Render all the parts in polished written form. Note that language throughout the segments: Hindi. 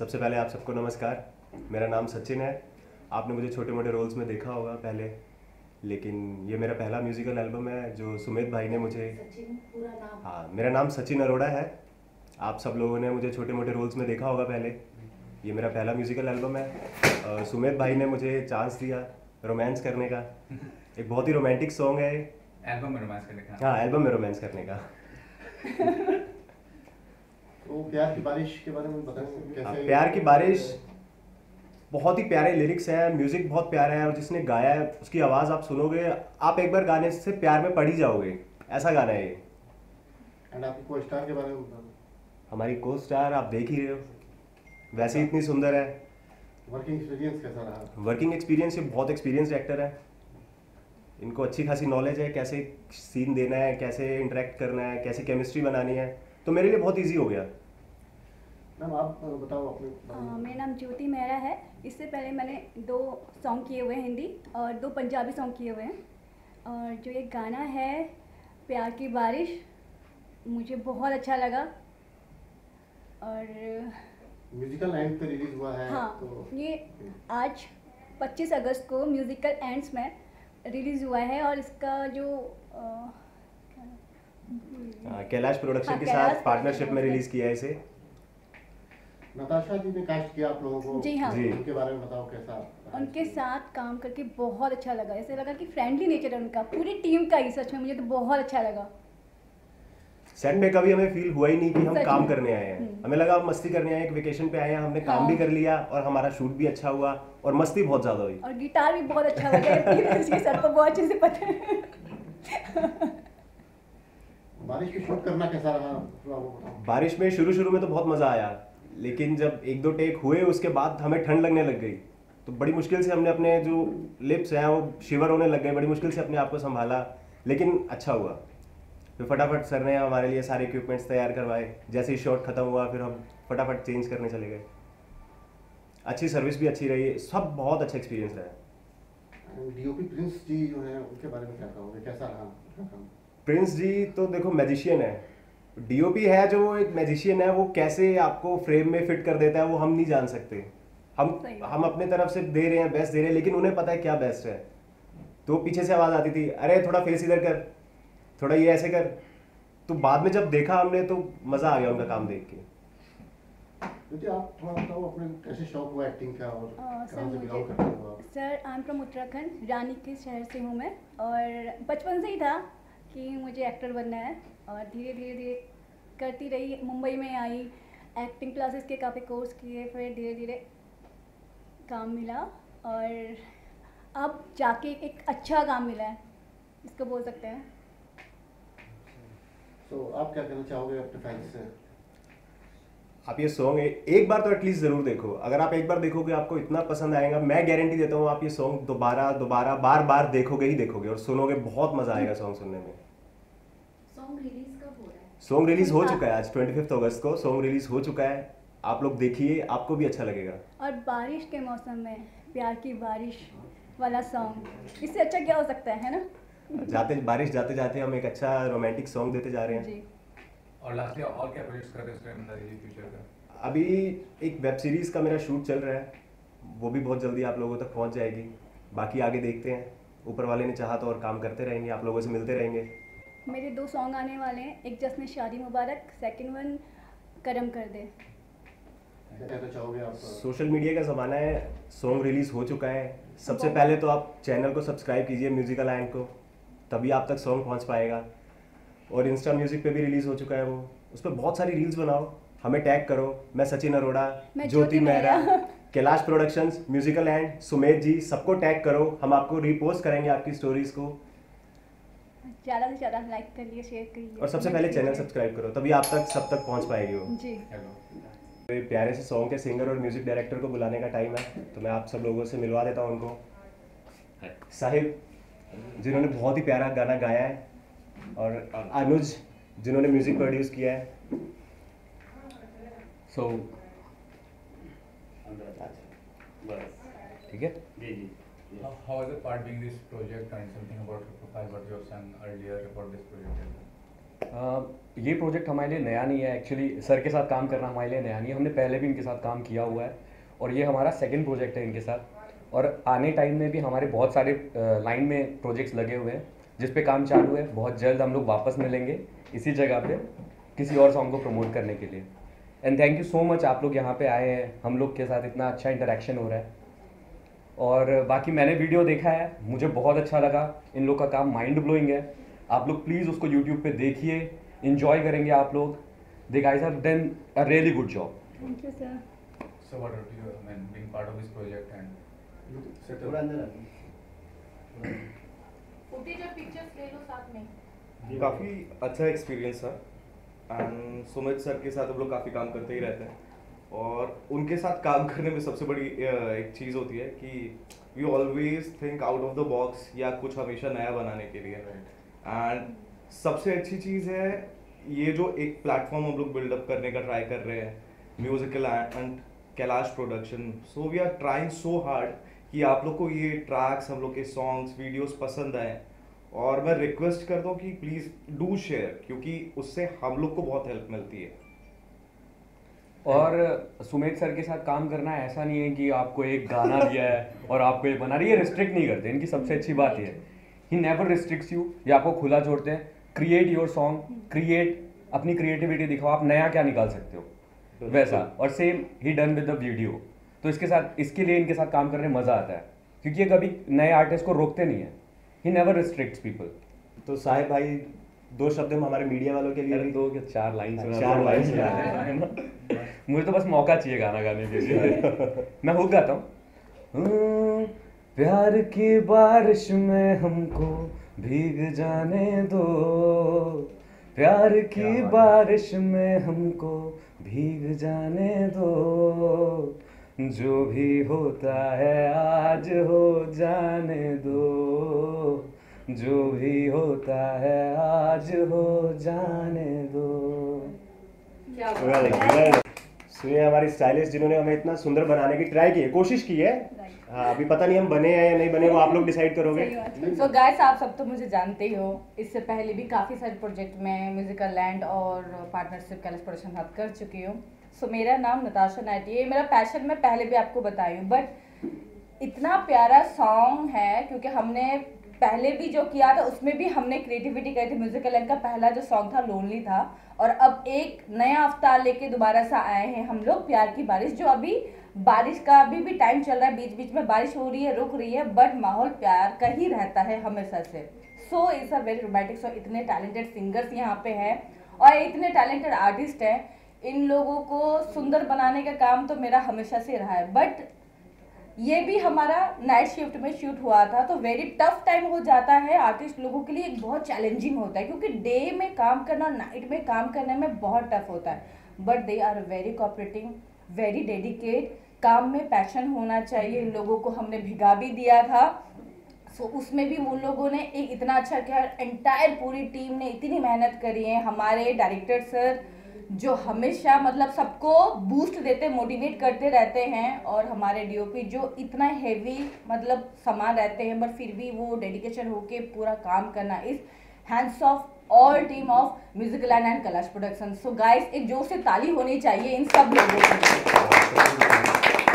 सबसे पहले आप सबको नमस्कार। मेरा नाम सचिन है। आपने मुझे छोटे मोटे रोल्स में देखा होगा पहले, लेकिन ये मेरा पहला म्यूज़िकल एल्बम है जो सुमित भाई ने मुझे। पूरा नाम? हाँ, मेरा नाम सचिन अरोड़ा है। आप सब लोगों ने मुझे छोटे मोटे रोल्स में देखा होगा पहले। ये मेरा पहला म्यूज़िकल एल्बम है। सुमित भाई ने मुझे चांस दिया रोमांस करने का। एक बहुत ही रोमांटिक सॉन्ग है। एल्बम में रोमांस करने का? हाँ, एल्बम में रोमांस करने का। तो प्यार की बारिश के बारे में बताएं कैसे? प्यार की बारिश बहुत ही प्यारे लिरिक्स हैं, म्यूजिक बहुत प्यारा है और जिसने गाया है उसकी आवाज़ आप सुनोगे, आप एक बार गाने से प्यार में पड़ ही जाओगे। ऐसा गाना है ये। एंड आपकी को स्टार के बारे में बताओ। हमारी को स्टार आप देख ही रहे हो, वैसे ही इतनी सुंदर है। वर्किंग एक्सपीरियंस कैसा रहा? वर्किंग एक्सपीरियंस, ये बहुत एक्सपीरियंस्ड एक्टर है। इनको अच्छी खासी नॉलेज है कैसे सीन देना है, कैसे इंटरेक्ट करना है, कैसे केमिस्ट्री बनानी है, तो मेरे लिए बहुत ईजी हो गया। मैम आप बताओ अपने बारे में। मेरा नाम ज्योति मेहरा है। इससे पहले मैंने 2 सॉन्ग किए हुए हैं हिंदी और 2 पंजाबी सॉन्ग किए हुए हैं। और जो ये गाना है प्यार की बारिश, मुझे बहुत अच्छा लगा। और म्यूजिकल एंड पे रिलीज हुआ है। हाँ, तो ये आज 25 अगस्त को म्यूज़िकल एंड्स में रिलीज़ हुआ है। और इसका जो कैलाश प्रोडक्शन हाँ, के कैलाश साथ पार्टनरशिप में प्रोडक्शन। रिलीज़ किया है इसे। नताशा जी ने कास्ट किया आप लोगों को। जी हाँ। जी। उनके बारे में बताओ कैसा रहा? उनके साथ काम करके बहुत अच्छा लगा। ऐसे लगा कि फ्रेंडली नेचर है उनका, पूरी टीम का ही। सच में मुझे तो बहुत अच्छा लगा। सेट पे कभी हमें फील हुआ ही नहीं कि हम सच काम में। करने आए हैं। हमें लगा हम मस्ती करने आए हैं, एक वेकेशन पे आए हैं, हमने काम हाँ। भी कर लिया और हमारा शूट भी अच्छा हुआ और मस्ती बहुत ज़्यादा हुई। और गिटार भी बहुत अच्छा बजा इसके सर को बहुत अच्छे से पता है। बारिश में शूट करना कैसा रहा थोड़ा वो बताओ। बारिश में शुरू में तो बहुत मज़ा आया, लेकिन जब 1-2 टेक हुए उसके बाद हमें ठंड लगने लग गई। तो बड़ी मुश्किल से हमने अपने जो लिप्स हैं वो शिवर होने लग गए, बड़ी मुश्किल से अपने आप को संभाला, लेकिन अच्छा हुआ। फिर फटाफट सर ने हमारे लिए सारे इक्विपमेंट्स तैयार करवाए। जैसे ही शॉट खत्म हुआ फिर हम फटाफट चेंज करने चले गए। अच्छी सर्विस भी अच्छी रही, सब बहुत अच्छा एक्सपीरियंस रहा। डीओपी प्रिंस जी जो है उनके बारे में क्या कहोगे, कैसा रहा उनका काम? प्रिंस जी तो देखो मैजिशियन है। डीओपी है जो एक मैजिशियन है, वो कैसे आपको फ्रेम में फिट कर देता है वो हम नहीं जान सकते। सही। हम अपने तरफ से दे रहे हैं, बेस्ट दे रहे हैं, लेकिन उन्हें पता है क्या बेस्ट है। तो पीछे से आवाज़ आती थी, अरे थोड़ा फेस इधर कर, थोड़ा ये ऐसे कर। तो बाद में जब देखा हमने तो मज़ा आ गया उनका काम देख के। क्योंकि आप थोड़ा बताओ अपने कैसे शौक हुआ एक्टिंग का और सर कहाँ से बिलोंग मुझे करते हो आप? Sir I am from Uttarakhand, रानी के शहर से हूँ मैं। और बचपन से ही था कि मुझे एक्टर बनना है। और धीरे धीरे करती रही, मुंबई में आई, एक्टिंग क्लासेस के काफ़ी कोर्स किए, फिर धीरे धीरे काम मिला और अब जाके एक अच्छा काम मिला है, इसको बोल सकते हैं। तो आप क्या कहना चाहोगे अपने फैंस से? आप ये सॉन्ग एक बार तो एटलीस्ट ज़रूर देखो। अगर आप एक बार देखोगे आपको इतना पसंद आएगा, मैं गारंटी देता हूँ आप ये सॉन्ग दोबारा दोबारा बार बार देखोगे ही देखोगे और सुनोगे, बहुत मज़ा आएगा सॉन्ग सुनने में। सॉन्ग रिलीज कब हो रहा है? सॉन्ग रिलीज़ हो चुका है, आज 25 अगस्त को सॉन्ग रिलीज़ हो चुका है। आप लोग देखिए, आपको भी अच्छा लगेगा। और बारिश के मौसम में प्यार की बारिश वाला सॉन्ग, इससे अच्छा क्या हो सकता है ना? बारिश जाते जाते हम एक अच्छा रोमांटिक सॉन्ग देते जा रहे हैं। जी। और लास्टली और क्या प्रोजेक्ट्स कर रहे हो इसके अंदर ये फ्यूचर का? अभी एक वेब सीरीज़ का मेरा शूट चल रहा है, वो भी बहुत जल्दी आप लोगों तक पहुंच जाएगी। बाकी आगे देखते हैं, ऊपर वाले ने चाहा तो और काम करते रहेंगे, आप लोगों से मिलते रहेंगे। मेरे 2 सॉन्ग आने वाले हैं, एक जश्न शादी मुबारक, सेकंड वन करम कर दे। क्या कहना चाहोगे आप? सोशल मीडिया का ज़माना है, सॉन्ग रिलीज़ हो चुका है। सबसे पहले तो आप चैनल को सब्सक्राइब कीजिए म्यूज़िकल एंड को, तभी आप तक सॉन्ग पहुंच पाएगा। और इंस्टा म्यूज़िक पे भी रिलीज़ हो चुका है वो, उस पर बहुत सारी रील्स बनाओ, हमें टैग करो। मैं सचिन अरोड़ा, मैं Jyoti Jyoti Mehra, Mehra. Kailash productions, musical and, Sumedh ji, सबको टैग करो। हम आपको रीपोस्ट करेंगे आपकी स्टोरीज़ को। ज़्यादा से ज़्यादा लाइक करिए, शेयर करिए। और सबसे पहले चैनल सब्सक्राइब करो, तभी आप तक सब तक पहुंच पाएगी वो। जी। हेलो। तो ये प्यारे से सॉन्ग के सिंगर और म्यूजिक डायरेक्टर को बुलाने का टाइम है, तो मैं आप सब लोगों से मिलवा देता हूँ उनको। साहिब, जिन्होंने बहुत ही प्यारा गाना गाया है, और अनुज, जिन्होंने म्यूजिक प्रोड्यूस किया है। सो ठीक है। How was the part being this project and something about your profile what you have sung earlier about this project? ये प्रोजेक्ट हमारे लिए नया नहीं है एक्चुअली। सर के साथ काम करना हमारे लिए नया नहीं है, हमने पहले भी इनके साथ काम किया हुआ है और ये हमारा सेकंड प्रोजेक्ट है इनके साथ। और आने टाइम में भी हमारे बहुत सारे लाइन में प्रोजेक्ट्स लगे हुए हैं जिस पे काम चालू है। बहुत जल्द हम लोग वापस मिलेंगे इसी जगह पे किसी और सॉन्ग को प्रमोट करने के लिए। And thank you so much, आप लोग यहाँ पे आए हैं, हम लोग के साथ इतना अच्छा इंटरेक्शन हो रहा है। और बाकी मैंने वीडियो देखा है, मुझे बहुत अच्छा लगा, इन लोग का काम माइंड ब्लोइंग है। आप लोग प्लीज़ उसको यूट्यूब पे देखिए, इंजॉय करेंगे आप लोग। They guys have done a really good job. Thank you sir. So what about you, I mean, being part of this project and थोड़ा अंदर आ। फुटेज और पिक्चर्स ले लो साथ में। काफ़ी अच्छा एक्सपीरियंस था एंड सुमित सर के साथ हम लोग काफ़ी काम करते ही रहते हैं और उनके साथ काम करने में सबसे बड़ी एक चीज़ होती है कि we always think out of the box या कुछ हमेशा नया बनाने के लिए। एंड सबसे अच्छी चीज़ है ये जो एक प्लेटफॉर्म हम लोग बिल्डअप करने का ट्राई कर रहे हैं, musical and Kailash production. So we are trying so hard कि आप लोग को ये ट्रैक्स, हम लोग के सॉन्ग्स, वीडियोस पसंद आए। और मैं रिक्वेस्ट करता हूँ कि प्लीज़ डू शेयर, क्योंकि उससे हम लोग को बहुत हेल्प मिलती है। और सुमित सर के साथ काम करना ऐसा नहीं है कि आपको एक गाना दिया है और आपको ये बना रही है, रिस्ट्रिक्ट नहीं करते। इनकी सबसे अच्छी बात ये है, ही नेवर रिस्ट्रिक्ट्स यू, ये आपको खुला छोड़ते हैं। क्रिएट योर सॉन्ग, क्रिएट, अपनी क्रिएटिविटी दिखाओ, आप नया क्या निकाल सकते हो वैसा। और सेम ही डन विद द वीडियो। तो इसके साथ, इसके लिए इनके साथ काम करने मज़ा आता है क्योंकि ये कभी नए आर्टिस्ट को रोकते नहीं है। He never restricts people. तो साहिब भाई, दो शब्द हम हमारे मीडिया वालों के लिए भी दो या चार लाइन चार लाइन सुना दें। मुझे तो बस मौका चाहिए गाना गाने के लिए। मैं हुक गाता हूँ। प्यार की बारिश में हमको भीग जाने दो, प्यार की बारिश में हमको भीग जाने दो, जो भी होता है आज हो जाने दो, जो भी होता है आज हो जाने दो। क्या Well, well. सुनिए, हमारी स्टाइलिस्ट जिन्होंने हमें इतना सुंदर बनाने की ट्राई की है, कोशिश की है। हाँ, अभी पता नहीं हम बने हैं या नहीं बने, वो आप लोग डिसाइड करोगे। सो गाइस, आप सब तो मुझे जानते ही हो, इससे पहले भी काफ़ी सारे प्रोजेक्ट में म्यूजिकल लैंड और पार्टनरशिप कैलाश प्रोडक्शन साथ कर चुकी हूँ। सो मेरा नाम नताशा नाइटी है, मेरा पैशन मैं पहले भी आपको बताई हूँ। बट इतना प्यारा सॉन्ग है क्योंकि हमने पहले भी जो किया था उसमें भी हमने क्रिएटिविटी करी थी। म्यूजिकल लैंड का पहला जो सॉन्ग था लोनली था, और अब एक नया अवतार लेके दोबारा से आए हैं हम लोग, प्यार की बारिश। जो अभी बारिश का अभी भी टाइम चल रहा है, बीच बीच में बारिश हो रही है, रुक रही है, बट माहौल प्यार का ही रहता है हमेशा से। So it's a very romantic song. इतने टैलेंटेड सिंगर्स यहाँ पे हैं और इतने टैलेंटेड आर्टिस्ट हैं, इन लोगों को सुंदर बनाने का काम तो मेरा हमेशा से रहा है। बट ये भी हमारा नाइट शिफ्ट में शूट हुआ था, तो वेरी टफ टाइम हो जाता है आर्टिस्ट लोगों के लिए, एक बहुत चैलेंजिंग होता है क्योंकि डे में काम करना नाइट में काम करने में बहुत टफ होता है। But they are very cooperating, very dedicate. काम में पैशन होना चाहिए, इन लोगों को हमने भिगा भी दिया था। सो उसमें भी उन लोगों ने एक इतना अच्छा किया, एंटायर पूरी टीम ने इतनी मेहनत करी है। हमारे डायरेक्टर सर जो हमेशा मतलब सबको बूस्ट देते, मोटिवेट करते रहते हैं, और हमारे डीओपी जो इतना हेवी मतलब सामान रहते हैं बट फिर भी वो डेडिकेशन होके पूरा काम करना। इस hands off all team of musical land and Kailash production. So guys, एक जोर से ताली होनी चाहिए इन सब लोगों के लिए।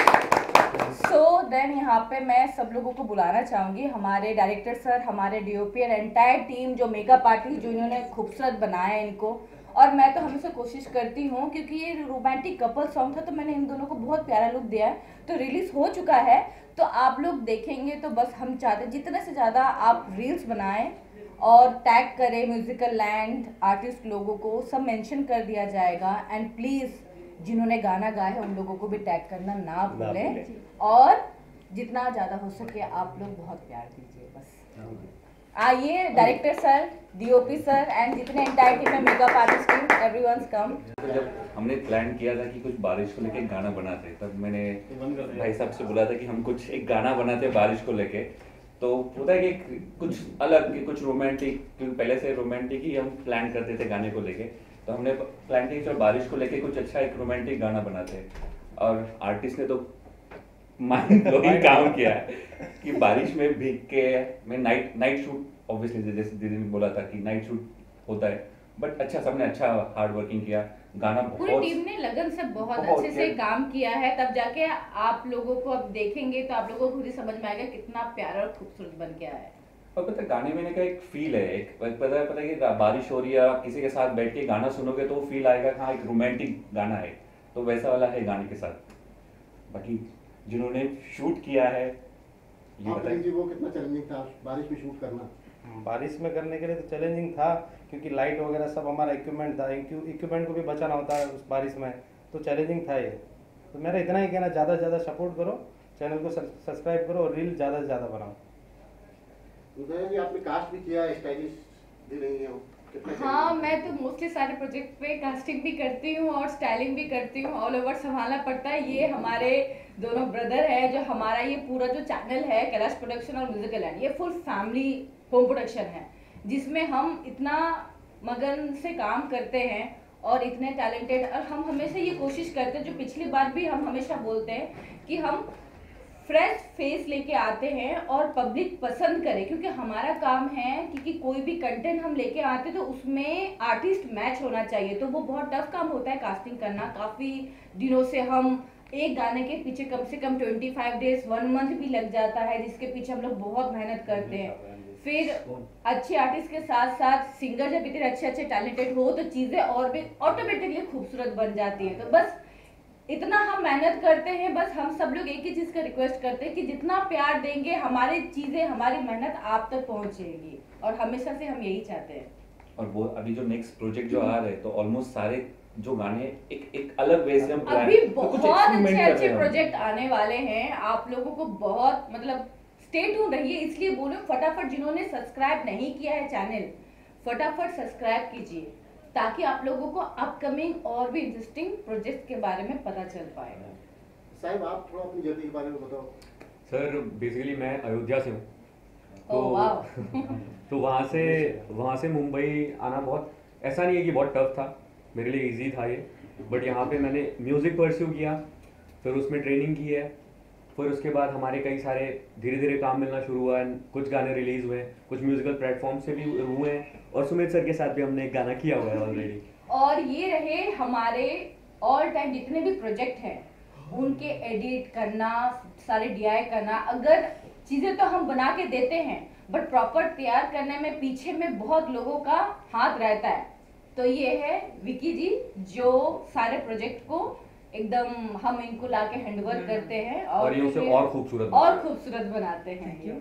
सो देन यहाँ पे मैं सब लोगों को बुलाना चाहूँगी, हमारे डायरेक्टर सर, हमारे डीओपी और एंटायर टीम, जो मेकअप आर्टिस्ट जो इन्होंने खूबसूरत बनाया है इनको। और मैं तो हमेशा कोशिश करती हूँ, क्योंकि ये रोमांटिक कपल सॉन्ग था तो मैंने इन दोनों को बहुत प्यारा लुक दिया है। तो रिलीज हो चुका है, तो आप लोग देखेंगे तो बस हम चाहते हैं जितने से ज़्यादा आप रील्स बनाएं और टैग करें म्यूजिकल लैंड आर्टिस्ट लोगों को, सब मेंशन कर दिया जाएगा। एंड प्लीज़ जिन्होंने गाना गाया है उन लोगों को भी टैग करना ना भूलें, और जितना ज़्यादा हो सके आप लोग बहुत प्यार दीजिए बस। आइए director sir, DOP sir and जितने एंटायर टीम है, makeup artist team, everyone's come. तो जब हमने प्लान किया था कि कुछ बारिश को लेके गाना बनाते, तब मैंने भाई साहब से बोला था कि हम कुछ एक गाना बनाते बारिश को लेके। तो होता है कि कुछ अलग, कि कुछ रोमांटिक, क्योंकि पहले से रोमांटिक ही हम प्लान करते थे गाने को लेके। तो हमने प्लान किया चलो बारिश को लेके कुछ अच्छा एक रोमांटिक गाना बनाते, और आर्टिस्ट ने तो माइंड ब्लोइंग काम किया है कि बारिश में भीग के मैं नाइट शूट, ऑब्वियसली जैसे दीदी ने बोला था कि नाइट शूट होता है, बट अच्छा, सबने अच्छा हार्ड वर्किंग किया, गाना पूरी बहुत टीम ने लगन से बहुत बहुत अच्छे से किया। काम किया है, तब जाके आप लोगों को अब देखेंगे तो आप लोगों को खुद ही समझ में आएगा कितना प्यारा और खूबसूरत बन के आया है। और पता है, गाने में का एक फील है, एक पता है कि बारिश हो रही है, आप किसी के साथ बैठ के गाना सुनोगे तो वो फील आएगा कि हाँ एक रोमांटिक गाना है, तो वैसा वाला है गाने के साथ। बाकी जिन्होंने शूट किया है ये आपके बताइए। लिए वो कितना चैलेंजिंग था बारिश में शूट करना? बारिश में करने के लिए तो चैलेंजिंग था, क्योंकि लाइट वगैरह सब हमारा इक्विपमेंट था, इक्विपमेंट को भी बचाना होता है उस बारिश में, तो चैलेंजिंग था ये। तो मेरा इतना ही कहना, ज़्यादा से ज़्यादा सपोर्ट करो, चैनल को सब्सक्राइब करो और रील ज़्यादा से ज़्यादा बनाओ। उदय जी आपने कास्ट भी किया, स्टाइलिश भी नहीं है वो, कितना हाँ, challenging मैं तो मोस्टली सारे प्रोजेक्ट पे कास्टिंग भी करती हूँ और स्टाइलिंग भी करती हूँ, ऑल ओवर संभालना पड़ता है। ये हमारे दोनों ब्रदर है, जो हमारा ये पूरा जो चैनल है कैलाश प्रोडक्शन और म्यूजिकल लैंड, ये फुल फैमिली होम प्रोडक्शन है, जिसमें हम इतना मगन से काम करते हैं और इतने टैलेंटेड, और हम हमेशा ये कोशिश करते हैं, जो पिछली बार भी हम हमेशा बोलते हैं कि हम फ्रेश फेस लेके आते हैं और पब्लिक पसंद करे, क्योंकि हमारा काम है कि कोई भी कंटेंट हम लेके आते हैं तो उसमें आर्टिस्ट मैच होना चाहिए। तो वो बहुत टफ काम होता है कास्टिंग करना। काफ़ी दिनों से हम एक गाने के पीछे कम से कम 25 डेज 1 मंथ भी लग जाता है, जिसके पीछे हम लोग बहुत मेहनत करते हैं। फिर अच्छे आर्टिस्ट के साथ साथ सिंगर जब इतने अच्छे अच्छे टैलेंटेड हो तो चीज़ें और भी ऑटोमेटिकली खूबसूरत बन जाती हैं। तो बस इतना हम मेहनत करते हैं, बस हम सब लोग एक ही चीज़ का रिक्वेस्ट करते हैं कि जितना प्यार देंगे हमारी चीज़ें, हमारी मेहनत आप तक पहुंचेगी, और हमेशा से हम यही चाहते हैं। और वो अभी जो नेक्स्ट प्रोजेक्ट जो आ रहे हैं, तो ऑलमोस्ट सारे जो गाने एक अलग वे से हम अभी तो कुछ बहुत experiment अच्छे कर रहे अच्छे हैं हम। प्रोजेक्ट आने वाले हैं, आप लोगों को बहुत मतलब स्टे ट्यून रहिए। इसलिए बोलूं, फटाफट जिन्होंने सब्सक्राइब नहीं किया है चैनल, फटाफट सब्सक्राइब कीजिए, ताकि आप लोगों को अपकमिंग और भी इंटरेस्टिंग प्रोजेक्ट के बारे में पता चल पाएगा। साहिब आप थोड़ा अपनी जर्नी के बारे में बताओ। सर बेसिकली मैं अयोध्या से हूँ, ओह वाह। तो वहाँ से मुंबई आना बहुत ऐसा नहीं है कि बहुत टफ था, मेरे लिए इजी था ये। बट यहाँ पे मैंने म्यूज़िक परस्यू किया, फिर उसमें ट्रेनिंग की है, फिर उसके बाद हमारे कई सारे धीरे धीरे काम मिलना शुरू हुआ है, कुछ गाने रिलीज़ हुए, कुछ म्यूज़िकल प्लेटफॉर्म से भी हुए हैं, और सुमित सर के साथ भी हमने एक गाना किया हुआ है ऑलरेडी। और ये रहे हमारे ऑल टाइम जितने भी प्रोजेक्ट हैं, उनके एडिट करना, सारे डीआई करना, अगर चीज़ें तो हम बना के देते हैं बट प्रॉपर तैयार करने में पीछे में बहुत लोगों का हाथ रहता है। तो ये है विकी जी, जो सारे प्रोजेक्ट को एकदम हम इनको लाके हैंडओवर करते हैं और ये उसे फिर और खूबसूरत बनाते हैं।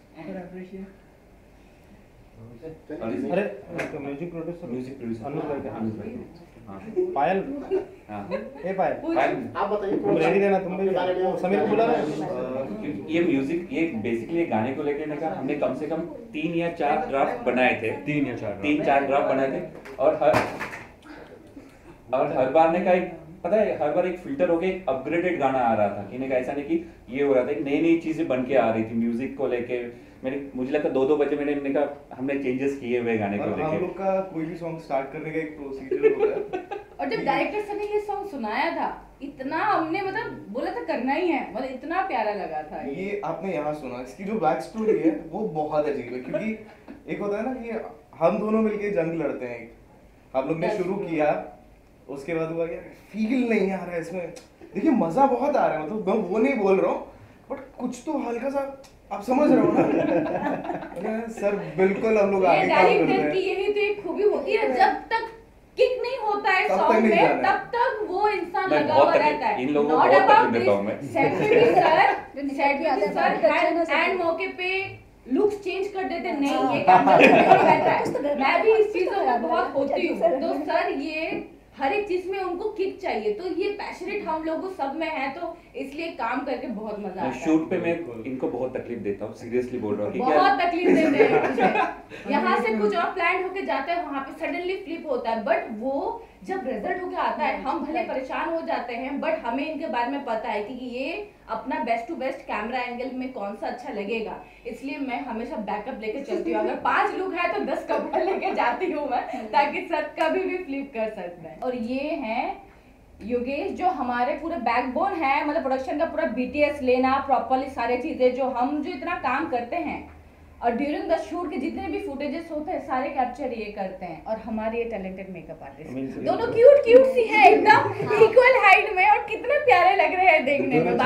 अरे तो म्यूजिक प्रोड्यूसर अनुज भाई का। अनुज भाई। हाँ। पायल, हाँ। ए पायल, आप बताइए तुम रेडी रहना, तुम भी समीर को बुला रहे हैं। क्योंकि ये म्यूजिक, ये बेसिकली गाने को लेकर ना हमने कम से कम 3 या 4 ड्राफ्ट बनाए थे, 3 या 4 ड्राफ्ट बनाए थे, और हर बार ने का एक पता है, हर बार एक फिल्टर होके एक अपग्रेडेड गाना आ रहा था, कि ऐसा नहीं कि ये हो रहा था, एक नई नई चीजें बन के आ रही थी म्यूजिक को लेके। मुझे लगता 2-2 बजे मैंने कहा हमने चेंजेस किए हुए गाने को और हम लेके। लोग का कोई भी सॉन्ग स्टार्ट करने का एक प्रोसीजर होता है। और जब डायरेक्टर सर ने ये सॉन्ग सुनाया था, इतना हमने मतलब बोला था करना ही है, मतलब इतना प्यारा लगा था ये आपने यहाँ सुना, इसकी जो बैक स्टोरी है वो बहुत अजीब है, क्योंकि एक होता है ना कि हम दोनों मिलके जंग लड़ते हैं, हम लोग ने शुरू किया, उसके बाद हुआ क्या, फील नहीं आ रहा है इसमें, देखिए मजा बहुत आ रहा है, मतलब मैं वो नहीं बोल रहा हूँ, बट कुछ तो हल्का सा आप समझ रहे हो ना। सर बिल्कुल हम लोग आगे काम करते डायरेक्टर हैं। की यही तो एक खूबी होती है, जब तक किक नहीं होता है तब तक सॉन्ग नहीं में, जाना है। तब तक वो इंसान मैं लगा बहुत हुआ तकलीफ- रहता है। इन लोगों को Not बहुत about तकलीफ देता this. हूं मैं। सेट पे भी सर, जो सेट पे भी निकल सर आता है, हैंड बच्चे हैंड मौके पे लुक्स चेंज कर देते, नहीं ये कैमरा बैठा है। मैं भी इस चीजों में बहुत होती हूँ, तो सर ये हर एक चीज में उनको किक चाहिए, तो ये पैशनेट हम लोगों सब में है, तो इसलिए काम करके बहुत मजा आता है। शूट पे मैं इनको बहुत तकलीफ देता हूँ, सीरियसली बोल रहा हूँ, क्योंकि बहुत तकलीफ देते हैं मुझे। यहाँ से कुछ और प्लान होके जाता है, वहाँ पे सडनली फ्लिप होता है, बट वो जब रिजल्ट होके आता है, हम भले परेशान हो जाते हैं, बट हमें इनके बारे में पता है कि ये अपना best to best camera angle में कौन सा अच्छा लगेगा, इसलिए मैं हमेशा बैकअप लेके चलती हूँ। अगर 5 लोग हैं तो 10 कपड़े लेके जाती हूँ मैं, ताकि सर कभी भी फ्लिप कर सकते हैं। और ये हैं योगेश, जो हमारे पूरे बैकबोन है, मतलब प्रोडक्शन का पूरा BTS लेना, प्रॉपरली सारी चीजें जो हम जो इतना काम करते हैं, और ड्यूरिंग द शूट के जितने भी फुटेजेस होते हैं सारे कैप्चर ये करते हैं। और हमारे ये टैलेंटेड मेकअप आर्टिस्ट दोनों क्यूट क्यूट सी है एकदम इक्वल हाइट में और कितने प्यारे लग रहे हैं देखने में।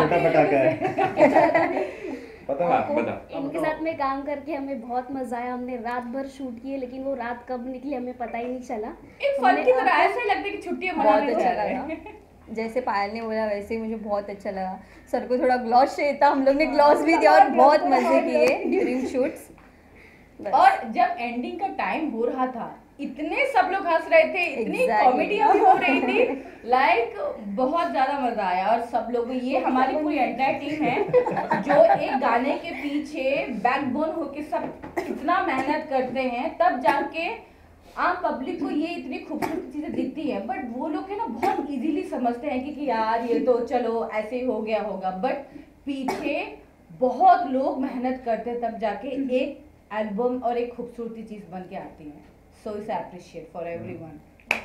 इनके साथ में काम करके हमें बहुत मजा आया। हमने रात भर शूट किए लेकिन वो रात कब निकली हमें पता ही नहीं चला। एक फन की तरह ऐसा लगता है कि छुट्टियां मनाने बहुत अच्छा लगा। जैसे पायल ने बोला वैसे ही मुझे बहुत अच्छा लगा। सर को थोड़ा ग्लॉस चाहिए था, हम लोग ने ग्लॉस भी दिया और बहुत मजे किए ड्यूरिंग शूट्स। और जब एंडिंग का टाइम हो रहा था इतने सब लोग हंस रहे थे, इतनी कॉमेडी भी हो रही थी, लाइक बहुत ज्यादा मजा आया। और सब लोग, ये हमारी पूरी एंटायर टीम है जो एक गाने के पीछे बैकबोन होके सब इतना मेहनत करते हैं, तब जाके आम पब्लिक को ये इतनी खूबसूरत चीजें दिखती है। बट वो लोग है ना बहुत इजीली समझते हैं कि यार ये तो चलो ऐसे ही हो गया होगा, बट पीछे बहुत लोग मेहनत करते हैं तब जाके एक एल्बम और एक खूबसूरती चीज बन के आती है। So it's appreciate for everyone.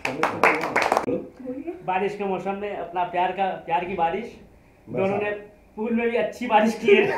बारिश के मौसम में अपना प्यार की बारिश, दोनों ने पूल में भी अच्छी बारिश की है।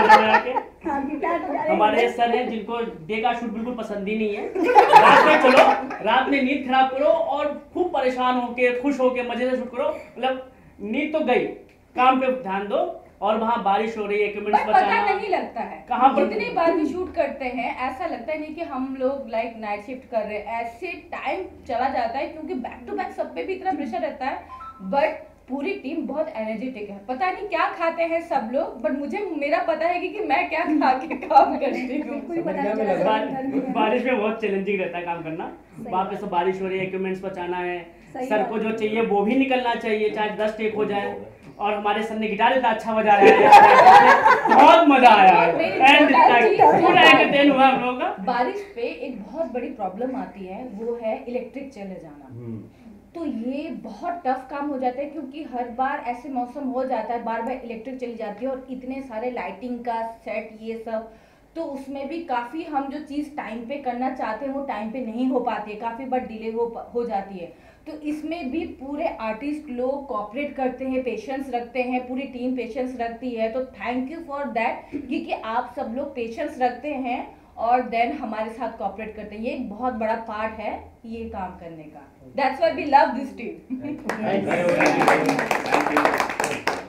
हमारे सर हैं जिनको डे का शूट बिल्कुल पसंद ही नहीं है। रात में चलो, रात में नींद खराब करो और खूब परेशान होके खुश होके मजे से शूट करो, मतलब नींद तो गई, काम पे ध्यान दो। और वहाँ बारिश हो रही है, इक्विपमेंट्स बचाना, पता नहीं लगता है कहाँ पर जितनी बार भी शूट करते हैं ऐसा लगता है नहीं कि हम लोग लाइक नाइट शिफ्ट कर रहे हैं, ऐसे टाइम चला जाता है क्योंकि बैक टू बैक सब पे भी इतना प्रेशर रहता है। बट पूरी टीम बहुत एनर्जेटिक है, पता नहीं क्या खाते हैं सब लोग, बट मुझे मेरा पता है कि मैं क्या खा के काम करती हूँ। बारिश में बहुत चैलेंजिंग रहता है काम करना। वहाँ पे सब बारिश हो रही है, इक्विपमेंट्स बचाना है, सर को जो चाहिए वो भी निकलना चाहिए, चाहे 10 टेक हो जाए। और हमारे सर ने गिटार इतना अच्छा बजा रहा है, बहुत मजा आया है, पूरा एंटरटेन हुआ हम लोगों का। बारिश पे एक बहुत बड़ी प्रॉब्लम आती है, वो है इलेक्ट्रिक चले जाना। तो ये बहुत टफ काम हो जाता है क्योंकि हर बार ऐसे मौसम हो जाता है, बार बार इलेक्ट्रिक चली जाती है और इतने सारे लाइटिंग का सेट ये सब, तो उसमें भी काफ़ी हम जो चीज़ टाइम पे करना चाहते हैं वो टाइम पे नहीं हो पाती है, काफ़ी बार डिले हो जाती है। तो इसमें भी पूरे आर्टिस्ट लोग कोऑपरेट करते हैं, पेशेंस रखते हैं, पूरी टीम पेशेंस रखती है। तो थैंक यू फॉर दैट, क्योंकि आप सब लोग पेशेंस रखते हैं और देन हमारे साथ कोऑपरेट करते हैं। ये एक बहुत बड़ा पार्ट है ये काम करने का। That's why we love this team.